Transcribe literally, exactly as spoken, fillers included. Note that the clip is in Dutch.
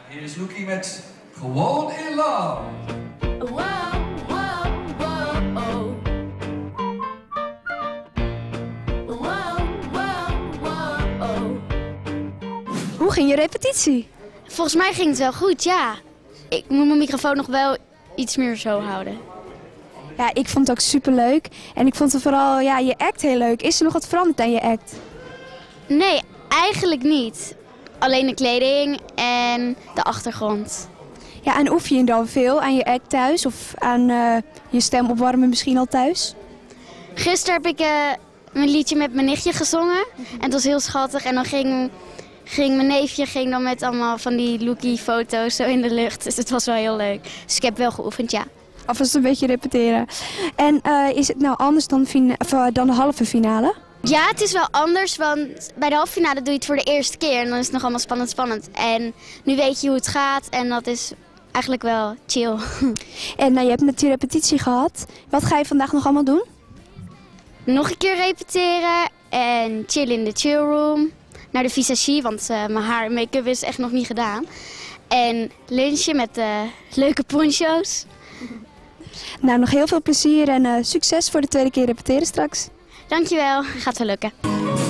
Hier is Loekie met Gewoon in Love. Wow, wow, wow, oh. Wow, wow, wow, oh. Hoe ging je repetitie? Volgens mij ging het wel goed, ja. Ik moet mijn microfoon nog wel iets meer zo houden. Ja, ik vond het ook superleuk. En ik vond het vooral ja, je act heel leuk. Is er nog wat veranderd aan je act? Nee, eigenlijk niet. Alleen de kleding en de achtergrond. Ja, en oefen je dan veel aan je act thuis? Of aan uh, je stem opwarmen misschien al thuis? Gisteren heb ik uh, mijn liedje met mijn nichtje gezongen. En het was heel schattig. En dan ging, ging mijn neefje ging dan met allemaal van die Loekie-foto's zo in de lucht. Dus het was wel heel leuk. Dus ik heb wel geoefend, ja. Alvast een beetje repeteren. En uh, is het nou anders dan, of, uh, dan de halve finale? Ja, het is wel anders, want bij de halve finale doe je het voor de eerste keer. En dan is het nog allemaal spannend, spannend. En nu weet je hoe het gaat en dat is eigenlijk wel chill. En uh, je hebt net die repetitie gehad. Wat ga je vandaag nog allemaal doen? Nog een keer repeteren en chillen in de chillroom. Naar de visagie, want uh, mijn haar en make-up is echt nog niet gedaan. En lunchen met uh, leuke poncho's. Nou, nog heel veel plezier en uh, succes voor de tweede keer repeteren straks. Dankjewel, gaat wel lukken.